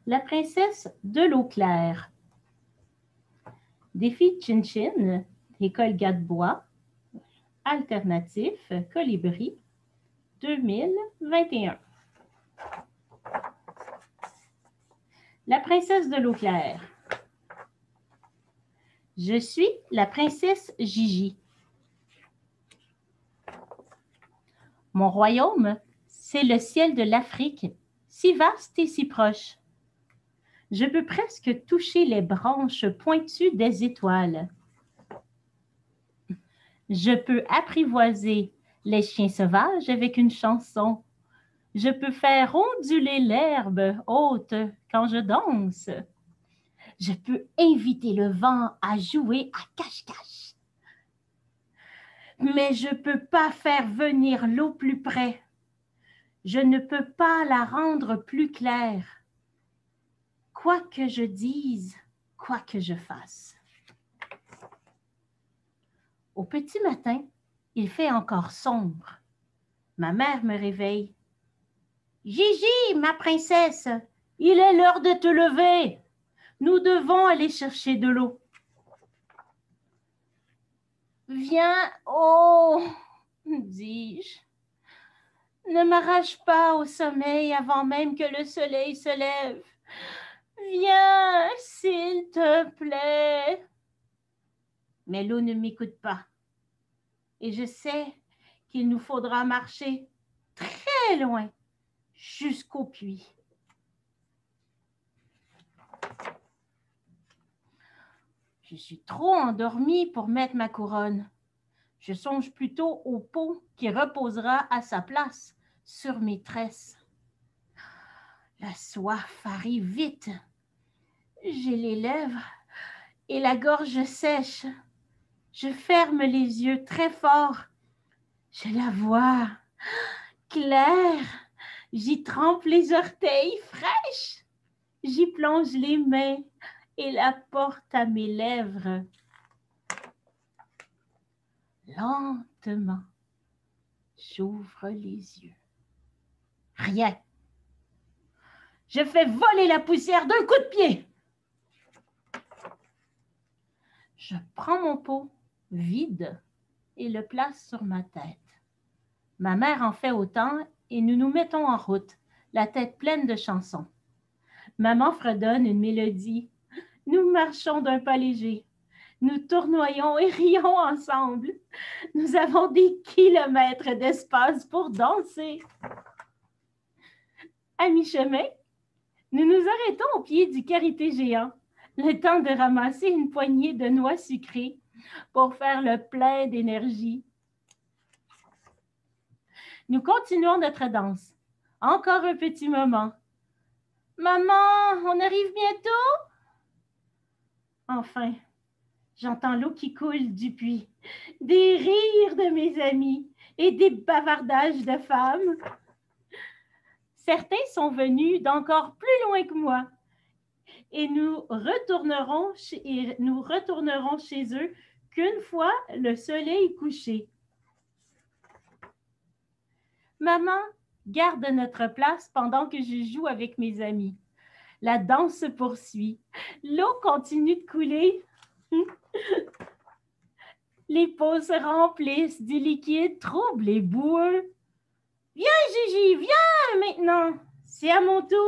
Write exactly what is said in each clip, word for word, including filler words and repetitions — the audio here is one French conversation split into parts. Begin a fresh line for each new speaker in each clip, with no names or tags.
La princesse de l'eau claire. Défi Chin-Chin, École Gadebois, Alternatif, Colibri, deux mille vingt et un. La princesse de l'eau claire. Je suis la princesse Gigi. Mon royaume, c'est le ciel de l'Afrique, si vaste et si proche. Je peux presque toucher les branches pointues des étoiles. Je peux apprivoiser les chiens sauvages avec une chanson. Je peux faire onduler l'herbe haute quand je danse. Je peux inviter le vent à jouer à cache-cache. Mais je ne peux pas faire venir l'eau plus près. Je ne peux pas la rendre plus claire. Quoi que je dise, quoi que je fasse. Au petit matin, il fait encore sombre. Ma mère me réveille. « Gigi, ma princesse, il est l'heure de te lever. Nous devons aller chercher de l'eau. » « Viens, oh, dis-je. Ne m'arrache pas au sommeil avant même que le soleil se lève. Viens, s'il te plaît. » Mais l'eau ne m'écoute pas. Et je sais qu'il nous faudra marcher très loin jusqu'au puits. Je suis trop endormie pour mettre ma couronne. Je songe plutôt au pot qui reposera à sa place sur mes tresses. La soif arrive vite. J'ai les lèvres et la gorge sèche. Je ferme les yeux très fort. Je la vois claire. J'y trempe les orteils fraîches. J'y plonge les mains et la porte à mes lèvres. Lentement, j'ouvre les yeux. Rien. Je fais voler la poussière d'un coup de pied. Je prends mon pot vide et le place sur ma tête. Ma mère en fait autant et nous nous mettons en route, la tête pleine de chansons. Maman fredonne une mélodie. Nous marchons d'un pas léger. Nous tournoyons et rions ensemble. Nous avons des kilomètres d'espace pour danser. À mi-chemin, nous nous arrêtons au pied du karité géant, le temps de ramasser une poignée de noix sucrées pour faire le plein d'énergie. Nous continuons notre danse. Encore un petit moment. Maman, on arrive bientôt? Enfin, j'entends l'eau qui coule du puits, des rires de mes amis et des bavardages de femmes. Certains sont venus d'encore plus loin que moi et nous retournerons chez, et nous retournerons chez eux qu'une fois le soleil couché. Maman garde notre place pendant que je joue avec mes amis. La danse se poursuit. L'eau continue de couler. Les pots se remplissent du liquide trouble et boueux. « Viens, Gigi, viens maintenant! C'est à mon tour! »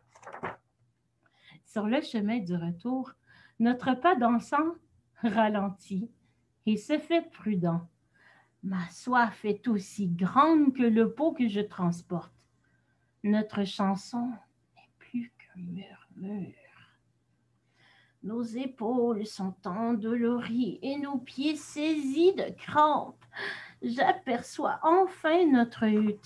Sur le chemin du retour, notre pas dansant ralentit et se fait prudent. Ma soif est aussi grande que le pot que je transporte. Notre chanson n'est plus qu'un murmure. Nos épaules sont endolories et nos pieds saisis de crampes. J'aperçois enfin notre hutte.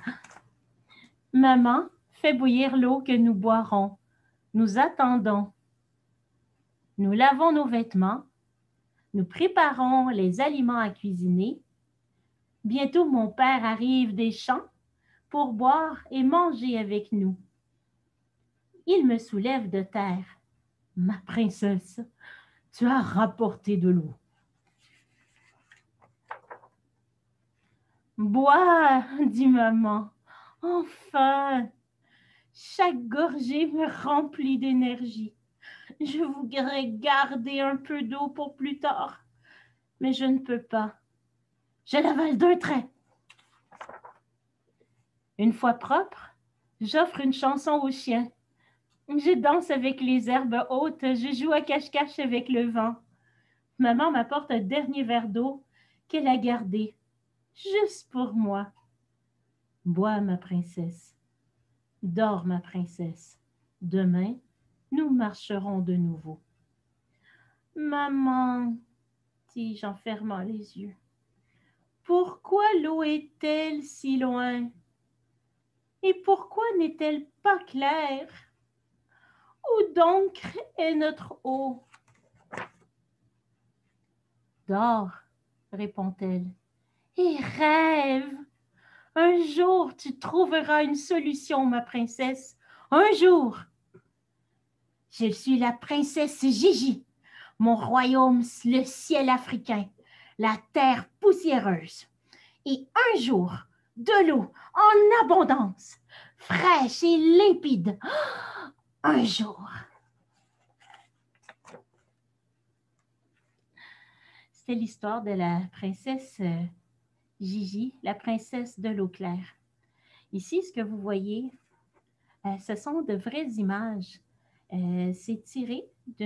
Maman fait bouillir l'eau que nous boirons. Nous attendons. Nous lavons nos vêtements. Nous préparons les aliments à cuisiner. Bientôt, mon père arrive des champs pour boire et manger avec nous. Il me soulève de terre. « Ma princesse, tu as rapporté de l'eau. »« Bois, dit maman. Enfin, Chaque gorgée me remplit d'énergie. Je voudrais garder un peu d'eau pour plus tard, mais je ne peux pas. Je l'avale d'un trait. Une fois propre, j'offre une chanson aux chiens. Je danse avec les herbes hautes, je joue à cache-cache avec le vent. Maman m'apporte un dernier verre d'eau qu'elle a gardé, juste pour moi. Bois, ma princesse. Dors, ma princesse. Demain, nous marcherons de nouveau. Maman, dis-je en fermant les yeux, pourquoi l'eau est-elle si loin? Et pourquoi n'est-elle pas claire? Où donc est notre eau? Dors, répond-elle, et rêve. Un jour, tu trouveras une solution, ma princesse. Un jour. Je suis la princesse Gigi. Mon royaume, le ciel africain, la terre poussiéreuse. Et un jour, de l'eau en abondance, fraîche et limpide. Un jour. C'est l'histoire de la princesse Gigi, la princesse de l'eau claire. Ici, ce que vous voyez, euh, ce sont de vraies images. Euh, c'est tiré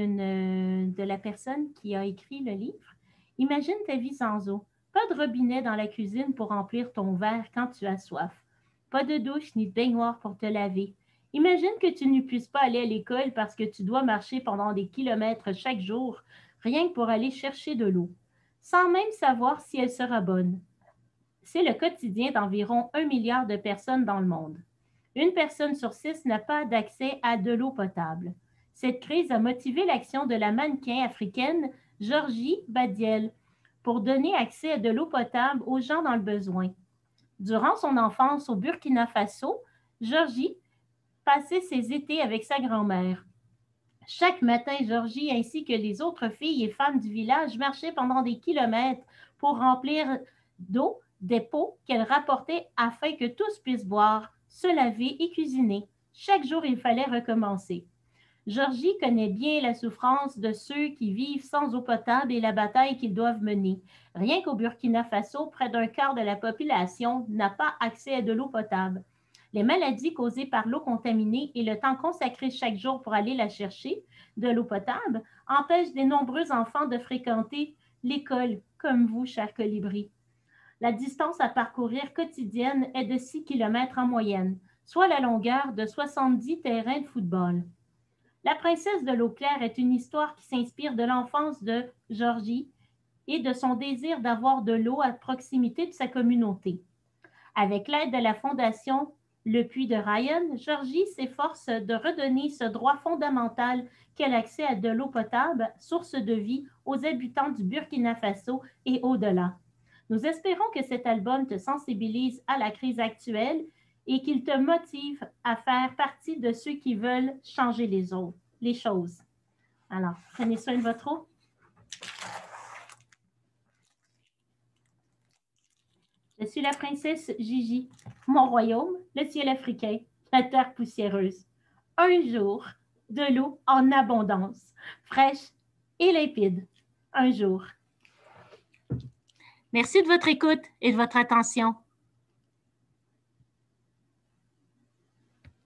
d'une, de la personne qui a écrit le livre. Imagine ta vie sans eau. Pas de robinet dans la cuisine pour remplir ton verre quand tu as soif. Pas de douche ni de baignoire pour te laver. Imagine que tu ne puisses pas aller à l'école parce que tu dois marcher pendant des kilomètres chaque jour, rien que pour aller chercher de l'eau, sans même savoir si elle sera bonne. C'est le quotidien d'environ un milliard de personnes dans le monde. Une personne sur six n'a pas d'accès à de l'eau potable. Cette crise a motivé l'action de la mannequin africaine Georgie Badiel pour donner accès à de l'eau potable aux gens dans le besoin. Durant son enfance au Burkina Faso, Georgie passait ses étés avec sa grand-mère. Chaque matin, Georgie ainsi que les autres filles et femmes du village marchaient pendant des kilomètres pour remplir d'eau des pots qu'elle rapportait afin que tous puissent boire, se laver et cuisiner. Chaque jour, il fallait recommencer. Georgie connaît bien la souffrance de ceux qui vivent sans eau potable et la bataille qu'ils doivent mener. Rien qu'au Burkina Faso, près d'un quart de la population n'a pas accès à de l'eau potable. Les maladies causées par l'eau contaminée et le temps consacré chaque jour pour aller la chercher, de l'eau potable, empêchent de nombreux enfants de fréquenter l'école, comme vous, chers colibris. La distance à parcourir quotidienne est de six kilomètres en moyenne, soit la longueur de soixante-dix terrains de football. La princesse de l'eau claire est une histoire qui s'inspire de l'enfance de Georgie et de son désir d'avoir de l'eau à proximité de sa communauté. Avec l'aide de la fondation Le Puits de Ryan, Georgie s'efforce de redonner ce droit fondamental qu'est l'accès à de l'eau potable, source de vie aux habitants du Burkina Faso et au-delà. Nous espérons que cet album te sensibilise à la crise actuelle et qu'il te motive à faire partie de ceux qui veulent changer les autres, les choses. Alors, prenez soin de votre eau. Je suis la princesse Gigi. Mon royaume, le ciel africain, la terre poussiéreuse. Un jour, de l'eau en abondance, fraîche et limpide. Un jour. Merci de votre écoute et de votre attention.